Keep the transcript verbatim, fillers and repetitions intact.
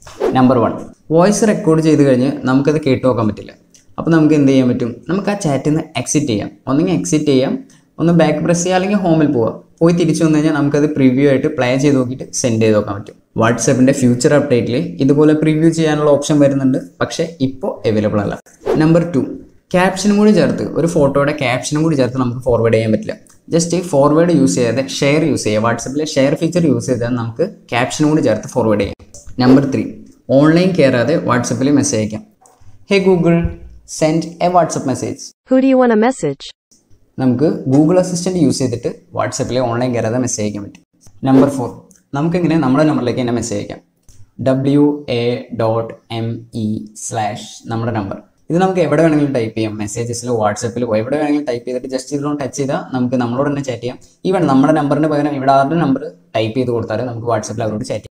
Number one, voice record ചെയ്ത് കഴിഞ്ഞ് നമുക്കത് കേട്ട് നോക്കാൻ പറ്റില്ല. അപ്പോൾ നമുക്ക് എന്ത് ചെയ്യാൻ പറ്റും? നമുക്ക് ആ ചാറ്റിൽ നിന്ന് എക്സിറ്റ് ചെയ്യാം. ഒന്നെങ്കിൽ എക്സിറ്റ് ചെയ്യാം, ഒന്ന് ബാക്ക് പ്രസ് ചെയ്യുക, അല്ലെങ്കിൽ ഹോമിൽ പോവുക. പോയി തിരിച്ചു വന്നു കഴിഞ്ഞാൽ നമുക്കത് പ്രിവ്യൂ ആയിട്ട് പ്ലേ ചെയ്ത് നോക്കിയിട്ട് സെൻഡ് ചെയ്ത് നോക്കാൻ പറ്റും. വാട്സാപ്പിൻ്റെ ഫ്യൂച്ചർ അപ്ഡേറ്റിൽ ഇതുപോലെ പ്രിവ്യൂ ചെയ്യാനുള്ള ഓപ്ഷൻ വരുന്നുണ്ട്, പക്ഷേ ഇപ്പോൾ അവൈലബിൾ അല്ല. നമ്പർ ടു, ക്യാപ്ഷനും കൂടി ചേർത്ത്, ഒരു ഫോട്ടോയുടെ ക്യാപ്ഷനും കൂടി ചേർത്ത് നമുക്ക് ഫോർവേഡ് ചെയ്യാൻ പറ്റില്ല. ജസ്റ്റ് ഫോർവേഡ് യൂസ് ചെയ്യാതെ ഷെയർ യൂസ് ചെയ്യുക. വാട്സാപ്പിലെ ഷെയർ ഫീച്ചർ യൂസ് ചെയ്താൽ നമുക്ക് ക്യാപ്ഷനും കൂടി ചേർത്ത് ഫോർവേഡ് ചെയ്യാം. നമ്പർ ത്രീ, ഓൺലൈൻ കയറാതെ വാട്സാപ്പിൽ മെസ്സേജ് അയക്കാം. Hey Google, send a WhatsApp message. Who do you want a message? നമുക്ക് ഗൂഗിൾ അസിസ്റ്റൻറ്റ് യൂസ് ചെയ്തിട്ട് വാട്സാപ്പിൽ ഓൺലൈൻ കയറാതെ മെസ്സേജ് അയക്കാൻ പറ്റും. നമ്പർ ഫോർ, നമുക്കിങ്ങനെ നമ്മുടെ നമ്പറിലേക്ക് തന്നെ മെസ്സേജ് അയക്കാം. W A dot M E slash നമ്മുടെ നമ്പർ. ഇത് നമുക്ക് എവിടെ വേണമെങ്കിലും ടൈപ്പ് ചെയ്യാം. മെസ്സേജസിലോ വാട്സാപ്പിലോ എവിടെ വേണമെങ്കിലും ടൈപ്പ് ചെയ്തിട്ട് ജസ്റ്റ് ഇതിലൊന്ന് ടച്ച് ചെയ്താൽ നമുക്ക് നമ്മളോട് തന്നെ ചാറ്റ് ചെയ്യാം. ഈവൻ നമ്മുടെ നമ്പറിന് പകരം ഇവിടെ ആരുടെ നമ്പർ ടൈപ്പ് ചെയ്ത് കൊടുത്താൽ നമുക്ക് വാട്സാപ്പിൽ അവരോട് ചാറ്റ് ചെയ്യാം.